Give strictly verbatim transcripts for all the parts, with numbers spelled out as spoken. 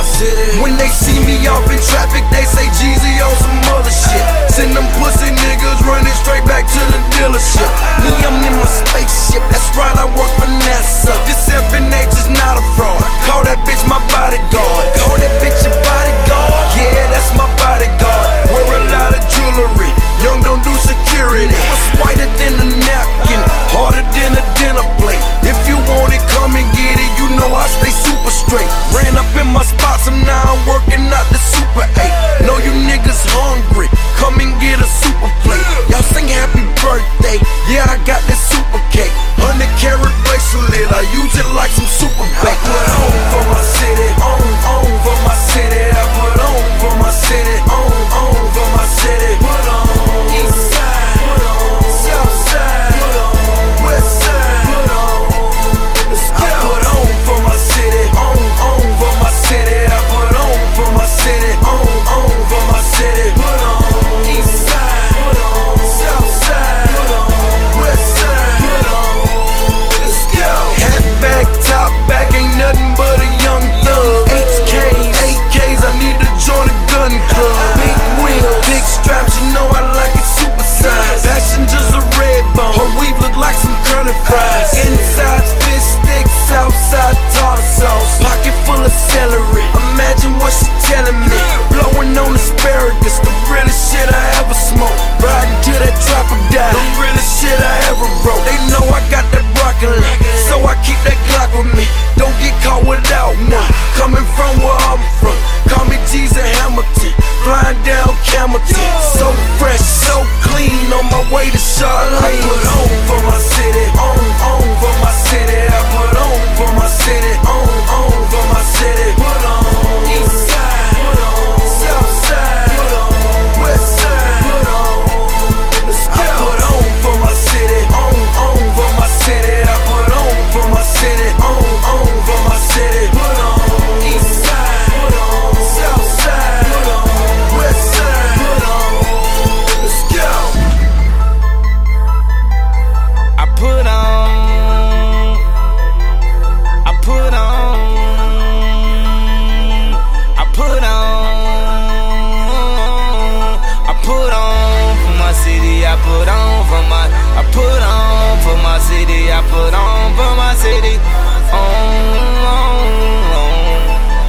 city. When they see me off in traffic, they say Jeezy on some other shit. Send them pussy niggas running straight back to the dealership. Me, I'm in my spaceship, that's right, I work for NASA. This F N H is not a fraud. Call that bitch my bodyguard. Call that bitch your bodyguard. Yeah, that's my bodyguard. Wear a lot of jewelry. Young don't do security. What's whiter than a napkin, harder than a dinner plate. If you want it, come and get it. You know I stay super straight. Ran up in my spots and now I'm working out the Super eight. Know you niggas hungry, come and get a super plate. Y'all sing happy birthday, yeah I got that super cake. Hundred carat bracelet, I use it like some super bait. I put on for my city, on, on for my city. I put on for my city, on, on for my city. Put on east side, put on south side, put on west side, put on. Let's go. I put on for my city, on, on for my city. I put on for my city, on, on for my city. Put on east side, put on south side, put on west side, put on. Let's go. Hat back, top back, ain't nothing but a young thug. H Ks, eight Ks, I need to join a gun club. Big wheels, big straps, you know I like it super size. Passengers are red bone, her weave look like some curly fries. Inside's fish sticks, outside tartar sauce. Pocket full of celery, imagine what she telling me. Blowing on asparagus, the realest shit I ever smoked. Riding till that trapper died, the realest shit I ever wrote. They know I got that broccoli, so I keep that Glock with me. Don't get caught without one. Coming from where I'm from, call me Jesus Hamilton. Flying down Camelton, so fresh, so clean, on my way to Charlotte. I put on for my city, on, on for my city. I put on for my city, on, on for my city. Put on east side, put on south side, put on west side, put on. Let's go. I put on for my city, on, on for my city. I put on for my city, on, on for my city. Put on east side, put on south side, put on west side, put on. Let's go. I put on, I put on, I put on, I put on for my city. I put on for my, I put on for my city. I put on for my city. On, on, on.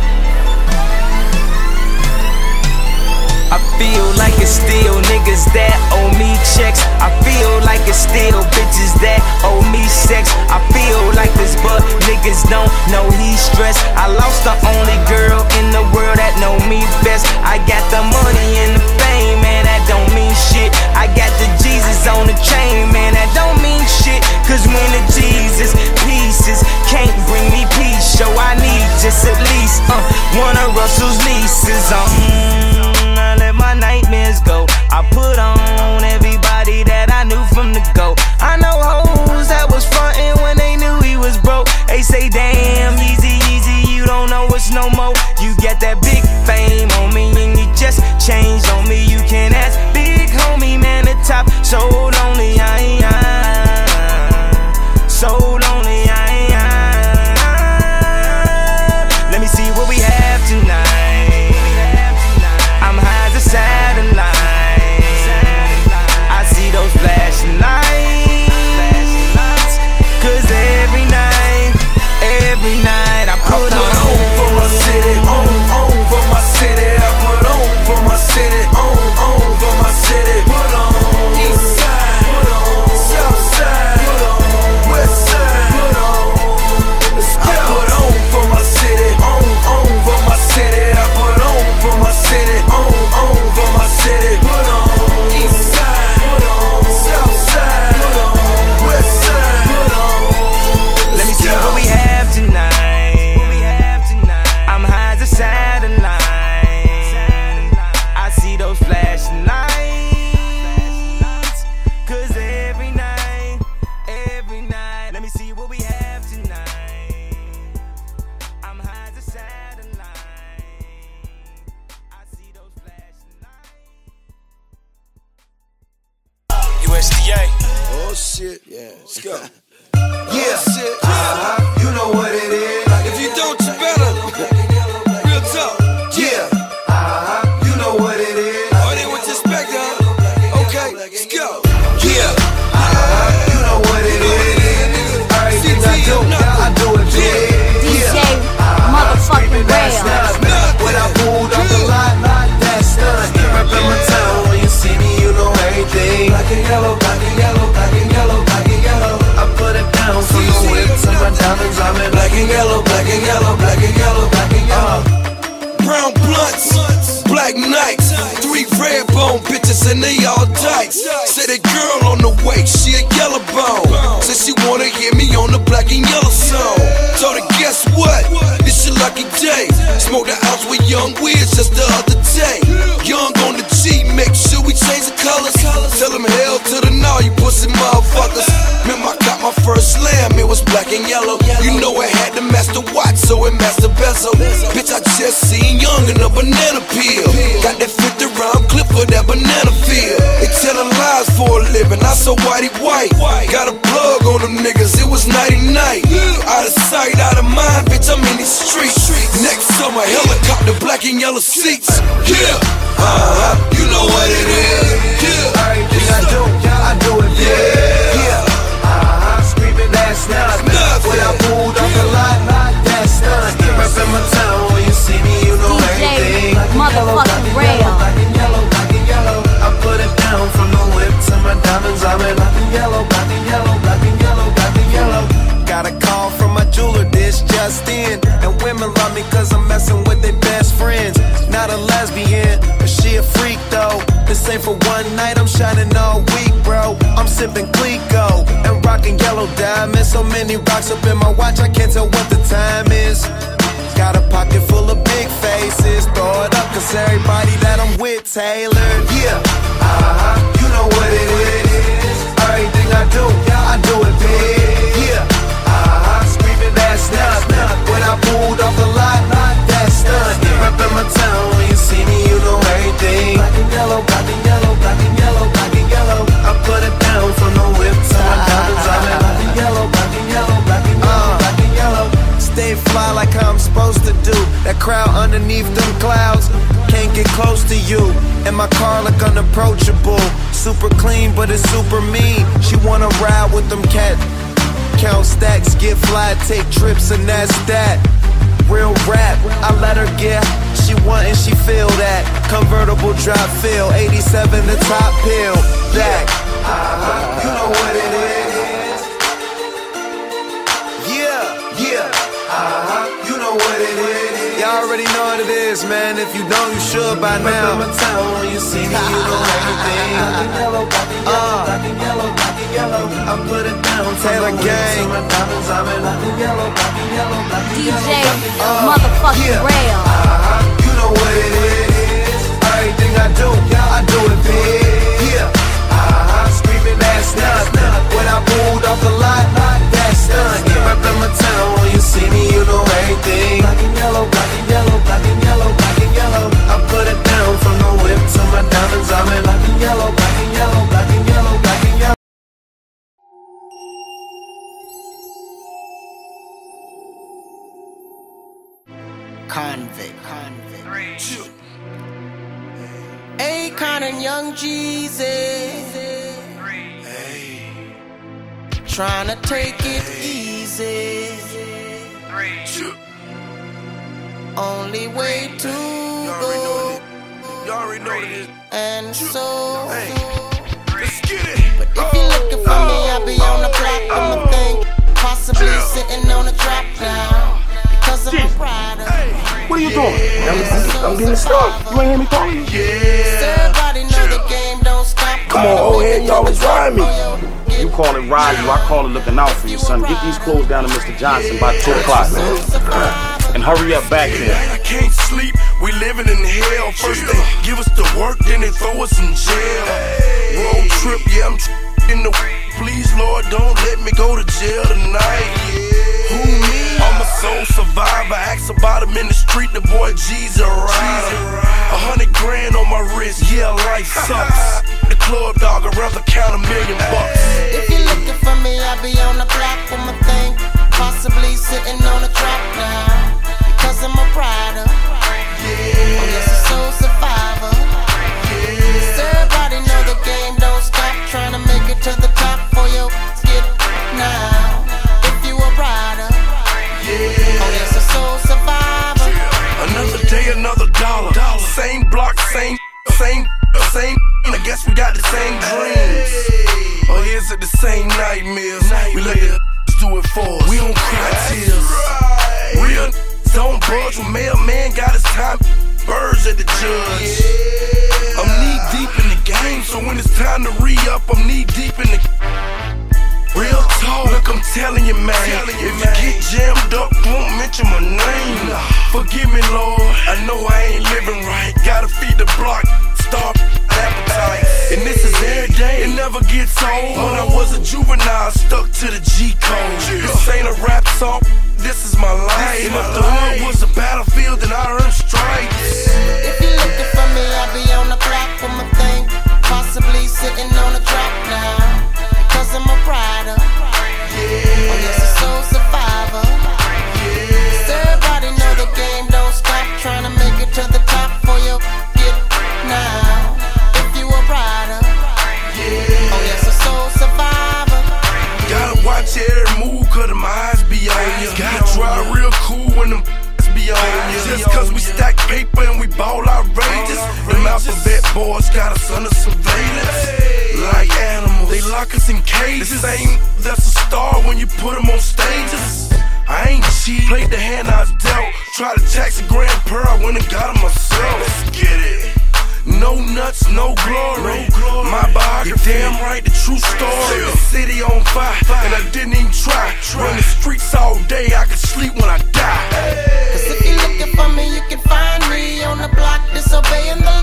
I feel like it's still niggas that owe me checks. I feel like it's still bitches that owe me sex. I feel like this, but niggas don't know he's stressed. I lost the only girl in the world that know me best. I got the money and the fame, man, that don't mean shit. I got the Jesus on the chain, man, that don't mean shit. Cause when the Jesus pieces can't bring me peace, so I need just at least uh, one of Russell's nieces. Um, I let my nightmares go. I put on everybody that I knew from the go. I know hoes that was frontin' when they knew he was broke. They say, damn, easy, easy, you don't know it's no more. You get that big fame on me and you just changed on me. You can ask big homie, man, the top so lonely, I ain't, I, so lonely, I ain't. Let me see what we have tonight. I'm high as a satellite. I see those flashing lights. Cause every night, every night I put, I put on, on for my city, on, on for my city. I put on for my city, on, on for my city. Put on east side, put on south side, put on west side, put on. Let's go. I put on for my city, on, on for my city. I put on for my city, on, on for my city. Put on east side, put on south side, put on west side, put on. Let me see what we have tonight. I'm high as a satellite. I see those flashing lights. Cause every night, every night. Let me see what we have tonight. I'm high as a satellite. I see those flashing lights. U S D A. Oh shit, yeah, let's go. Yeah, shit, uh-huh. You know what it is. If you don't, you better. Real talk. day. Smoked an ounce with Young Wiz just the other day. Young on the G, make sure we change the colors. Tell them hell to the no, you pussy motherfuckers. Remember I got my first slam, it was black and yellow. You know it had the master watch, so it master bezel. Bitch, I just seen Young in a banana peel. Got that fifty round clip for that banana field. They telling lies for a living, I so whitey white. Got a plug on them niggas, it was nighty night. Out of sight, out of mind, bitch, I'm in these streets. Next summer, helicopter, black and yellow seats. Yeah, uh-huh, you know what it is. Yeah, everything I do, I do it big. Yeah, uh-huh, screaming that's not. When I pulled off the lot, that's not. Reppin' my town, when you see me, you know everything. Motherfucking real. Black and yellow, black and yellow. I put it down from the whip to my diamonds. I'm in black and yellow, black and yellow, black and yellow, black and yellow. Got a call from my jeweler, this just in. And women love me cause I'm messing with their best friends. Not a lesbian, but she a freak though. This ain't for one night, I'm shining all week, bro. I'm sipping Clico and rocking yellow diamonds. So many rocks up in my watch, I can't tell what the time is. Got a pocket full of big faces. Throw it up cause everybody that I'm with tailored. Yeah, uh-huh, you know what it is. Everything I do, I do it big. Yeah, uh-huh, screaming that's not. When I pulled off the lot, that's done. Reppin' my town, when you see me, you know everything. Black and yellow, black and yellow, black and yellow, black and yellow. I put it down from the whip to my diamonds. I'm in black and yellow, black and yellow, black and yellow, black and yellow. Stay fly like how I'm supposed to do. That crowd underneath them clouds can't get close to you. And my car look unapproachable. Super clean, but it's super mean. She wanna ride with them cats. Count stacks, get fly, take trips, and that's that. Real rap, I let her get. She want and she feel that. Convertible drop feel, eighty-seven the top pill. Back, uh-huh, you know what it is. Yeah, yeah, uh-huh, you know what it is. Y'all already know what it is, man. If you don't, you should by now. My town, when you see me, you know everything. Black and yellow, black and yellow, black and yellow, black and yellow. I put it down, Taylor Gang. My diamonds, I'm in black and yellow, black and yellow, black and yellow. D J motherfucking real. Uh-huh, you know what it is. Everything I do, I do it big. Yeah, uh-huh, screaming that's not. When I pulled off the lot, that's done. Reppin' my town, when you see me, you know everything. Black and yellow, black and yellow, black and yellow, black and yellow. I put it down from the whip to my diamonds. I'm in black and yellow, black and yellow, black and yellow, black and yellow. Convict, convict. Akon and Young Jeezy, trying to take it easy. Only way to go, and so. But if you're looking for me, I'll be on the block with my thing, possibly sitting on the trap now. Because I'm a rider. What are you doing? I'm, I'm getting stuck. You ain't hear me talking? Yeah. Everybody know the game don't stop. Come on, old head, you always ride me. You call it ride you, I call it looking out for you, son. Get these clothes down to Mister Johnson by two o'clock, man. And hurry up back there. I can't sleep, we living in hell. First they give us the work, then they throw us in jail. Road trip, yeah, I'm in the please, Lord, don't let me go to jail tonight. Who me? I'm a soul survivor. Ask about him in the street, the boy G's a rider. A hundred grand on my wrist, yeah, life sucks. The club dog, I'd rather count a million bucks. If you're looking for me, I'll be on the block with my thing, possibly sitting on a trap now. Because I'm a rider, yeah. Oh, yes, a soul survivor. Yeah. Everybody know the game don't stop, trying to make it to the top for your get now. If you a rider, yeah. Oh, yes, a soul survivor. Yeah. Another day, another dollar. dollar. Same block, same, same, same. I guess we got the same dreams. Hey. Or is it the same nightmares? Nightmares. We let the do it for us. We don't cry tears. Right. Real don't budge when mailman got his time. Birds at the judge. Yeah. I'm knee deep in the game, so when it's time to re-up, I'm knee deep in the. Real talk, look, I'm telling you, man. Telling you, if man. You get jammed up, don't mention my name. Nah. Forgive me, Lord. I know I ain't living right. Gotta feed the block, starve appetite. And this is every day, it never gets old. When I was a juvenile, stuck to the G code. This ain't a rap song, this is my life. And if the hood was a battlefield, then I earned stripes. If you're looking for me, I'll be on the block with my thing, possibly sitting on a drop now. Because I'm a rider. Oh yes, a soul survivor. So everybody know the game don't stop. Trying to make it to the top for your get now. If you a rider. Oh yes, a soul survivor. Gotta watch every move, cause them eyes be on you. Gotta drive real cool when them be on you. Just cause we stack paper and we ball outrageous. Them alphabet boys got us under surveillance. Like animals, they lock us in cages. The same that's a star when you put them on stages. I ain't cheat, played the hand I was dealt. Tried to tax a grand pearl, I went and got it myself. Let's get it. No nuts, no glory. No glory. My biography, damn right, the true story. The city on fire, and I didn't even try. Run the streets all day, I could sleep when I die. Cause if you're looking for me, you can find me on the block, disobeying the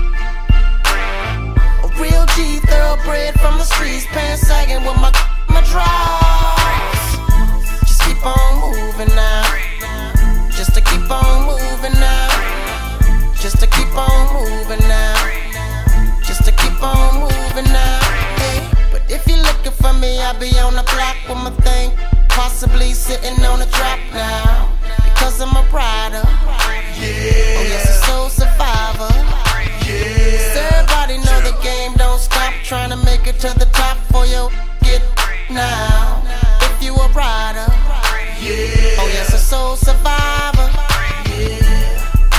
a real G, thoroughbred from the streets, pants sagging with my my draws. Just keep on moving now. Just to keep on moving now. Just to keep on moving now. Just to keep on moving now. Hey, but if you're looking for me, I'll be on the block with my thing, possibly sitting on a drop now. Because I'm a rider. Yeah. Oh yes, a soul survivor. Yeah. So everybody know the game don't stop. Trying to make it to the top for your get now. If you a rider. Yeah. Oh yes, a soul survivor. Yeah.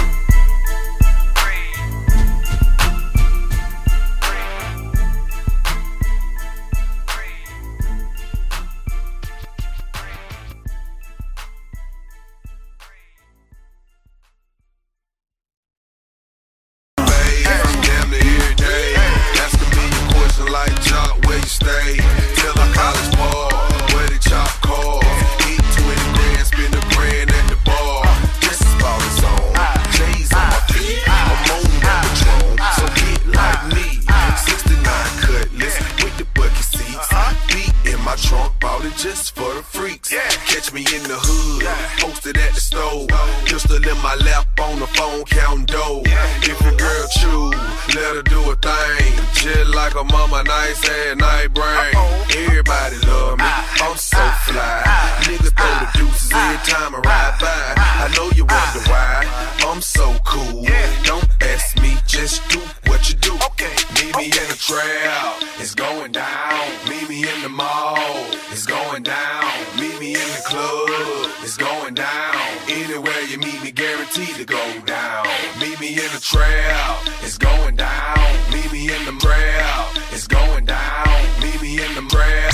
Just for the freaks, yeah. Catch me in the hood, yeah. Posted at the stove, pistol in my lap on the phone, counting dough. Yeah. If your girl chew, let her do a thing, just like a mama, nice and night brain. Uh-oh. Everybody love me, ah. I'm so fly. Ah. Niggas throw ah. the deuces ah. every time I ride by. Ah. I know you wonder ah. why I'm so cool. Yeah. Don't ask me, just do what you do. Okay. Meet me okay. in the trap, it's going down. Meet me in the mall, it's going down. Meet me in the club, it's going down. Anywhere you meet me, guaranteed to go down. Meet me in the trap, it's going down. Meet me in the trap, it's going down. Meet me in the trap.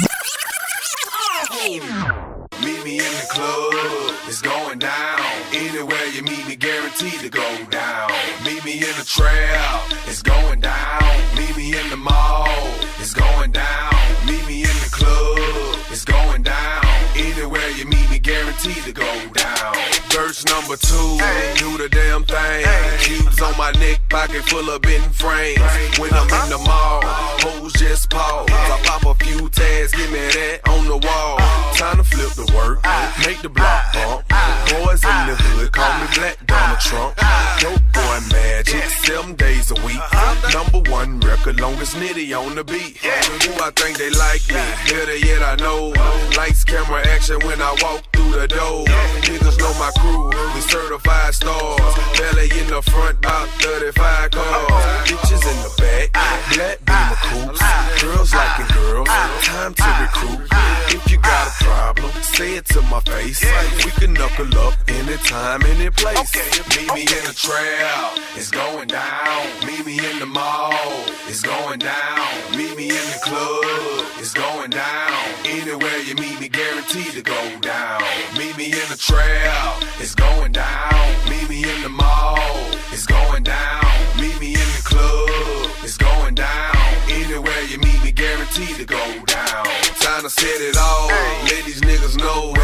Meet me in the club, it's going down. Anywhere you meet me, guaranteed to go down. Meet me in the trap, it's going down. Meet me in the mall, it's going down. Meet me in the club, it's going down. Anywhere you meet me, guaranteed to go down. Verse number two, hey. Do the damn thing. Hey. Cubes on my neck, pocket full of bent frames. When I'm in the mall, hoes just pause. I pop a few tags, give me that on the wall. Time to flip the work, make the block bump. Boys in the hood, call me Black Donald Trump. Dope boy magic, seven days a week. Number one record, longest nitty on the beat. Who I think they like me, better yet I know. Lights, camera, action when I walk through the door. Niggas know my crew, we certified stars. Belly in the front, about thirty-five cars. Bitches in the back, black beamer coops. Girls liking girls, time to recruit. If you got a problem, say it to my face. We can knuckle up anytime, any place. Meet me in the trap, it's going down. Meet me in the mall, it's going down. Meet me in the club, it's going down. Anywhere you meet me, guaranteed to go down. Meet me in the trap, it's going down. Meet me in the mall, it's going down. Meet me in the club, it's going down. Anywhere you meet me, guaranteed to go down. Time to set it all, let these niggas know. Have you ever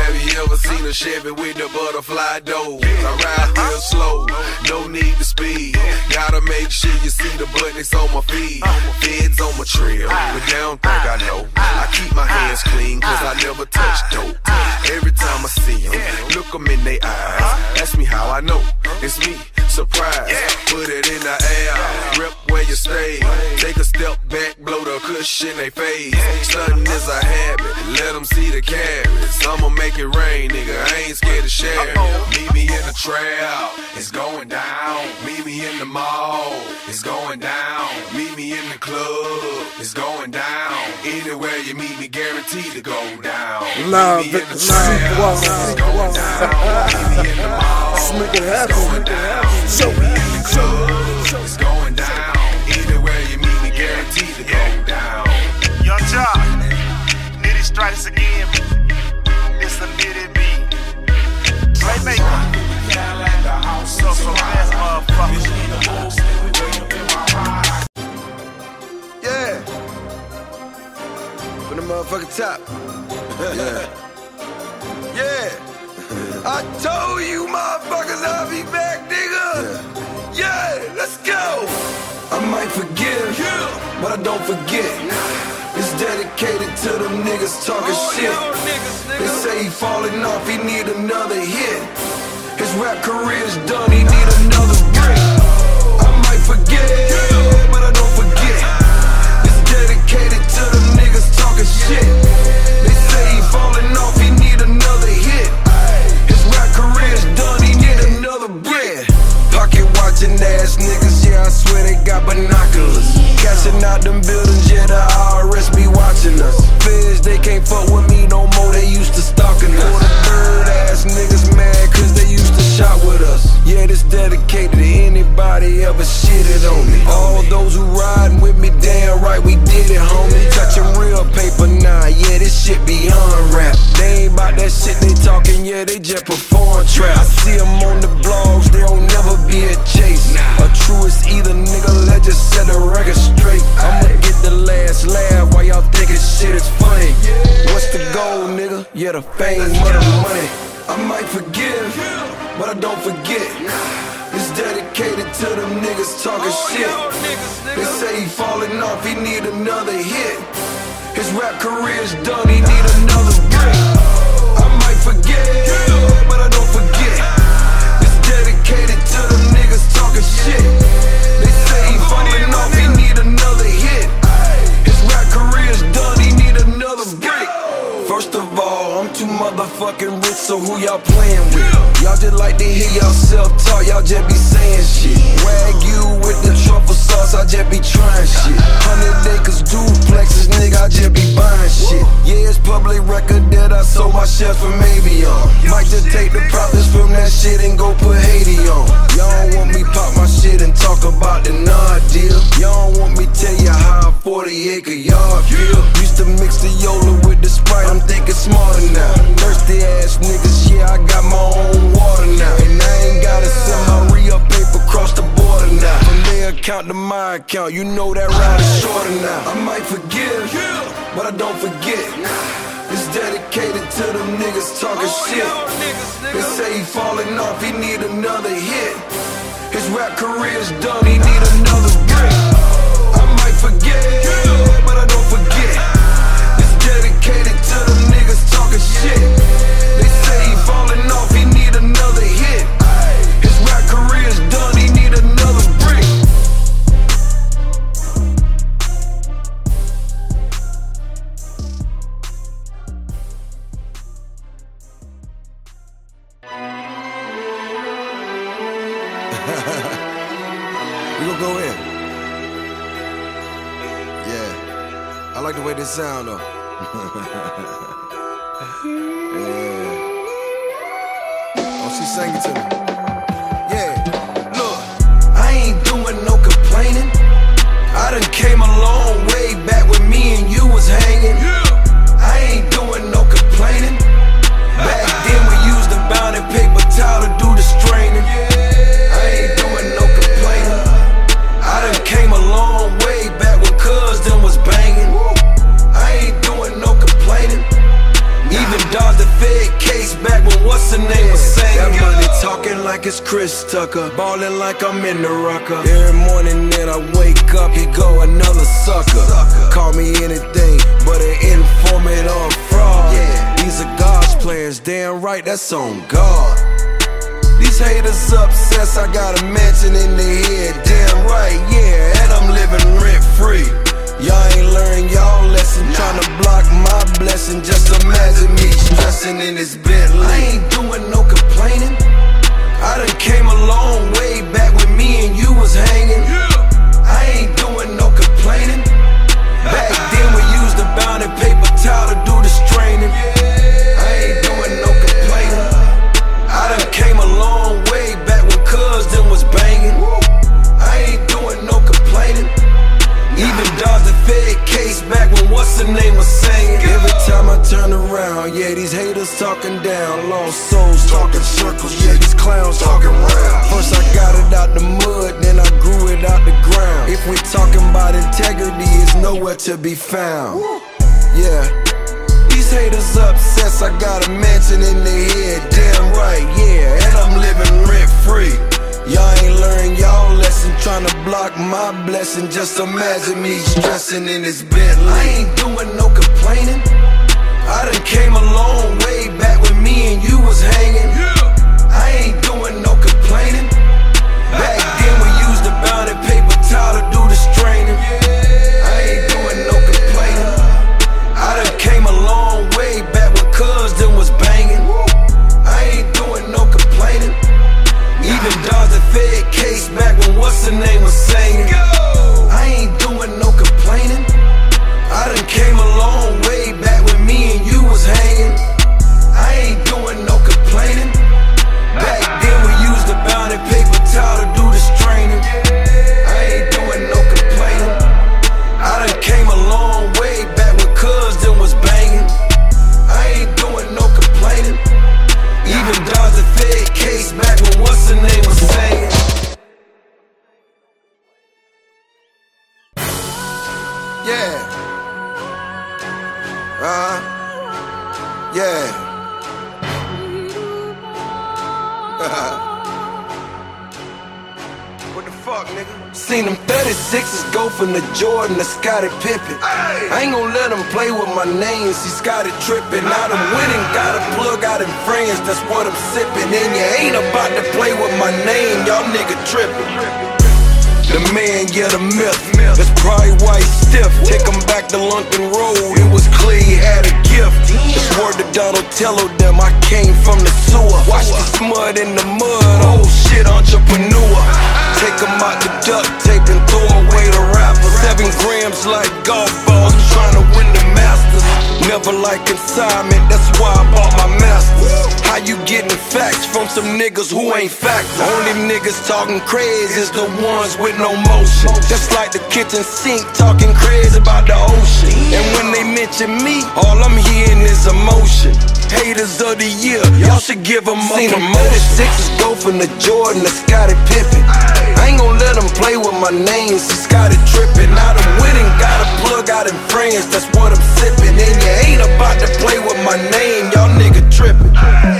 never seen a Chevy with the butterfly doors. I ride real slow, no need to speed. Gotta make sure you see the buttons on my feet. Feds on my trail, but they don't think I know. I keep my hands clean, cause I never touch dope. Every time I see them, look them in their eyes. Ask me how I know, it's me, surprise. Put it in the air, rip where you stay. Take a step back, blow the cushion they face. Stunting is a habit, let them see the carrots. I'ma make it rain, nigga, I ain't scared to share. Meet me in the trail, it's going down. Meet me in the mall, it's going down. Meet me in the club, it's going down. Anywhere you meet me, guaranteed to go down. Nah, Meet me in the nah, trail, wow, it's going down. Meet me in the mall, let's make it happen. it's going down. Show Meet me in the club, it's going down. Anywhere you meet me, guaranteed to go down. Young Jock, Nitty strikes again. It's a Nitty beat. Playmaker. So, so fast, motherfucker. Yeah. From the motherfucking top. Yeah. Yeah. I told you motherfuckers I'll be back, nigga. Yeah, yeah, let's go. I might forgive, but I don't forget. It's dedicated to them niggas talking shit. They say he falling off, he need another hit. His rap career's done, he need another break. I might forget, but I don't forget. It's dedicated to them niggas talking shit. They say he falling off, he need another hit. His rap career's done, he need another break. Pocket watching ass niggas, yeah, I swear they got binoculars. Cashing out them buildings, yeah, the I R S be watching us. Feds, they can't fuck with me no more, they used to stalking us. All the bird ass niggas mad cause they used to shot with us. Yeah, this dedicated to anybody ever shitted on me. All those who riding with me, damn right, we did it, homie. Touching real paper now, yeah, this shit beyond rap. They ain't about that shit they talking, yeah, they just perform trap. I see them on the blogs, they don't never be a chase. A truest either, nigga, let's just set the record straight. I'ma get the last laugh while y'all thinking shit is funny. What's the goal, nigga? Yeah, the fame or the money. I might forgive, but I don't forget. It's dedicated to them niggas talking shit. They say he falling off, he need another hit. His rap career's done, he need another break. I might forget, but I don't forget. It's dedicated to them niggas talking shit. They say he falling off, he need another hit. His rap career's done, he need another break. First of all, I'm too motherfucking rich, so who y'all playing with? Y'all just like to hear y'all self-talk, y'all just be saying shit. Wagyu with the truffle sauce, I just be trying shit. Hundred acres, duplexes, nigga, I just be buying shit. Yeah, it's public record that I sold my chef from Avion. Might just take the profits from that shit and go put Haiti on. Y'all don't want me pop my shit and talk about the Nard deal. Y'all don't want me tell you how a forty acre yard feel. Used to mix the Yola with the Sprite, I'm thinking smarter now. Thirsty ass niggas, yeah, I got my own water now. And I ain't gotta send my re-up paper across the border now. From their account to my account, you know that ride is shorter now. I might forgive, but I don't forget. It's dedicated to them niggas talking shit. They say he falling off, he need another hit. His rap career's done, he need another break. I might forget, but I don't forget. It's dedicated to them niggas talking shit. They say he falling off, he need another hit. His rap career's done, he need another break. We gon' go in. Yeah, I like the way this sound though. Yeah. Oh, she sang it to me. Yeah, look, I ain't doing no complaining. I done came a long way back when me and you was hanging. I ain't doing no complaining. Back then we used the bound paper towel to do the straining. I ain't doing no complaining. I done came a long way back when cuz them was banging. I ain't doing no complaining. Even dodged the Fed case back when Chris Tucker, ballin' like I'm in the rucker. Every morning that I wake up, here go another sucker. Call me anything but an informant or a fraud. These are God's plans, damn right, that's on God. These haters obsessed, I got a mansion in their head, damn right, yeah, and I'm living rent free. Y'all ain't learned y'all lesson, tryna block my blessing. Just imagine me stressing in this Bentley. I ain't doing no complaining. I done came a long way back when me and you was hanging. I ain't doing no complaining. Back then we used the bound and paper towel to do the straining. I ain't doing no complaining. I done came a long way back when cuz them was banging. I ain't doing no complaining. Even dodged the Fed case back when what's the name was singing. Every time I turn around, yeah, these haters talking down. Lost souls talking circles, yeah, these clowns talking round. First I got it out the mud, then I grew it out the ground. If we talking about integrity, it's nowhere to be found. Yeah, these haters obsessed, I got a mansion in their head, damn right, yeah, and I'm living rent free. Y'all ain't learned y'all lesson, tryna block my blessing. Just imagine me stressing in this Bentley. I ain't doing no complaining. I done came a long way back when me and you was hanging. I ain't doing no complaining. Back then we used the bound and paper towel to do the straining. I ain't doing no complaining. I done came a long way back when cuz them was banging. I ain't doing no complaining. Even dodged the Fed case back when what's the name was singing. I ain't doing no complaining. I done came a long way back when me and you was hanging. I ain't doing no complaining. Back then we used the bound and paper towel to do the straining. I ain't doing no complaining. I done came a long way back when cuz them was banging. I ain't doing no complaining. Even dodged the Fed case back when what's the name was saying. Yeah. Uh-huh. Yeah. What the fuck, nigga? Seen them thirty-sixes go from the Jordan to Scottie Pippen. I ain't gon' let them play with my name, see Scottie trippin'. Now them winning, got a plug out in France, that's what I'm sippin'. And you ain't about to play with my name, y'all nigga trippin'. The man, yeah, the myth, that's probably why he's stiff. Take him back to London Road, it was clear he had a gift. It's word to Donatello, them, I came from the sewer. Watch the smut in the mud, oh shit, entrepreneur. Take him out the duct tape and throw away the rappers. Seven grams like golf balls, trying to win the Masters. Never like consignment, that's why I bought my Masters. How you getting facts from some niggas who ain't facts? Only niggas talking crazy is the ones with no motion. Just like the kitchen sink talking crazy about the ocean. And when they mention me, all I'm hearing is emotion. Haters of the year, y'all should give them a promotion. Seen them thirty-sixes go from the Jordan to Scottie Pippen. I ain't gon' let them play with my name, see Scottie trippin'. Now them winning, got a plug out in France, that's what I'm sippin'. And you ain't about to play with my name, y'all nigga trippin'.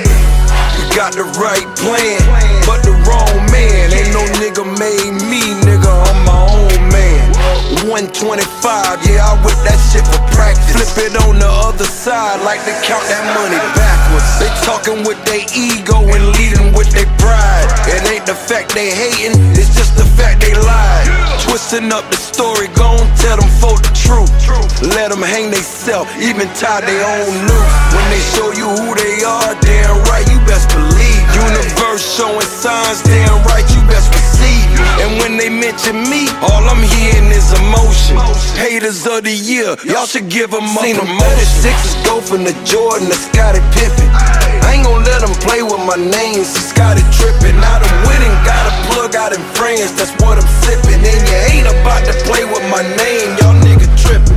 You got the right plan, but the wrong man. Ain't no nigga made me, nigga, I'm my own man. one twenty-five, yeah, I whip that shit for practice. Flip it on the other side, like to count that money backwards. They talking with their ego and leading with their pride. It ain't the fact they hating, it's just the fact they lied. Twisting up the story, gon' tell them folk the truth. Let them hang they self, even tie their own noose. When they show you who they are, damn right, you best believe. Universe showing signs, damn right, you best receive. And when they mention me, all I'm hearing is emotion. Haters of the year, y'all should give them a promotion. Seen them thirty-sixes go from the Jordan to Scottie Pippen. I ain't gon' let them play with my name, see Scottie trippin'. Now them winning, got a plug out in France, that's what I'm sippin'. And you ain't about to play with my name, y'all nigga trippin'.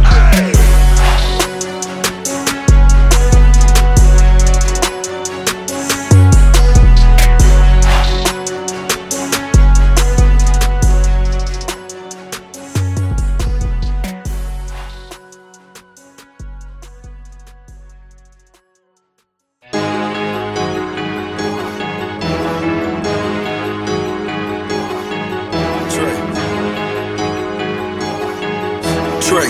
Trey.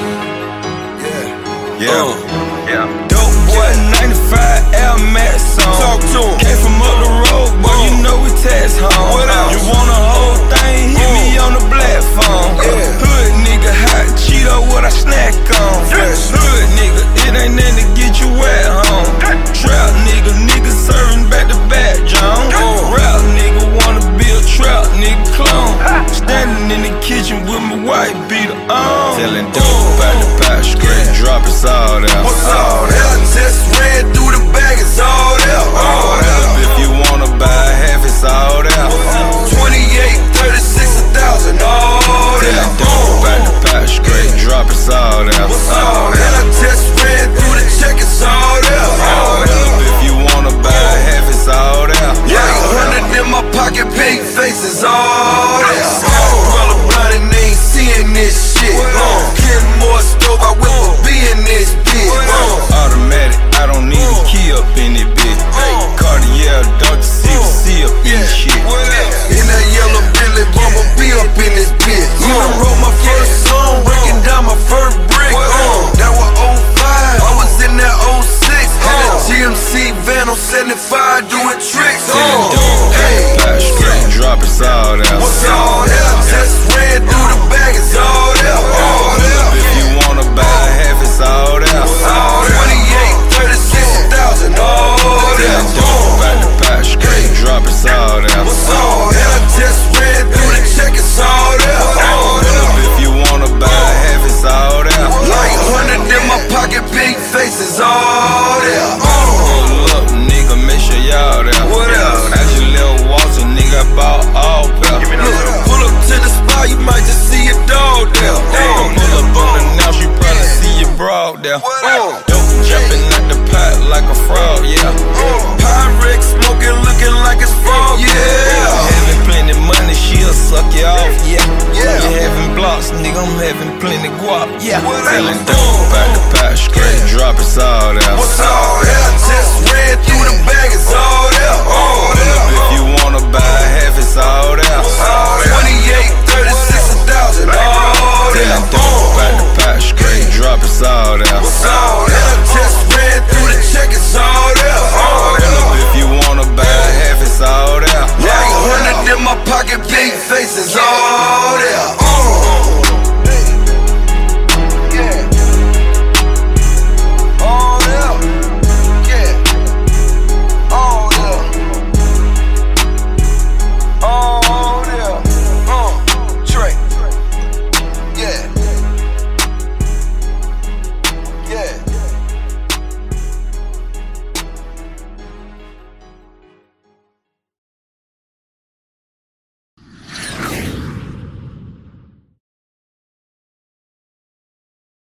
Yeah. Yeah. Uh. Yeah. Dope boy, ninety-five Air Max on. Talk to him. Came from up the road, boy, Uh. you know we tax home. What else? You want a whole thing, hit Uh. me on the platform. Yeah. Hood nigga, hot Cheeto, what I snack on. Yes. Hood nigga, it ain't nothing to get you wet home. Trap nigga, nigga serving back to back, John. Uh. Rap nigga, wanna be a trap nigga clone. Standing in the kitchen with my white beater on. Telling dope about the pot, straight drop it's all there. What's all that? Just ran through the bag, it's all there. All there. If you wanna buy half, it's all there. twenty-eight, thirty-six, a thousand, all there. Telling dope about the pot, straight drop it's all there. What's all that? I just ran through the check, it's all there. All there. If you wanna buy half, it's all there. Like a hundred in my pocket, pink faces, all there. Roll a blunt and they ain't seeing this shit. Getting more stove, I whip a B in this bitch. Automatic, I don't need a key up in it, bitch. Cartier, Doctor C C up in this shit. In that yellow Billy, Bumblebee up in this bitch. When I wrote my first song, breaking down my first brick. That was oh five, I was in that oh six. Had a G M C van on seventy-five doing tricks. Telling dope, Hey, pot, straight drop it's all there. what's all that? Just ran through the bag, it's all there. All there. If you wanna buy half, it's all there. twenty-eight, thirty-six, a thousand, all there. Telling dope about the pot, straight drop it's all there. What's all that? Just ran through the check, it's all there. All there. If you wanna buy half, it's all there. Like a hundred in my pocket, big faces, all there. Pull up, nigga, make sure y'all there. What else? I just little Walter, nigga, I bought all pair. Look, pull up to the spot, you might just see a dog there. Don't pull up on the now, you probably see your broad there. What? Dope jumping out the pot like a frog, yeah. Pyrex smoking, looking like it's frog, yeah. Having plenty money, she'll suck you off, yeah. Yeah. You having blocks, nigga, I'm having plenty guap, yeah. What Telling else? dope out the pot, straight drop it's all there. What's all that? Just ran through the bag, it's all there. All there. If you wanna buy half, it's all there. twenty-eight, thirty-six, a thousand, all there. Telling dope out the pot, straight drop it's all there. What's all that? Just ran through the check, it's all there. All there. If you wanna buy half, it's all there. Like a hundred in my pocket, big faces, all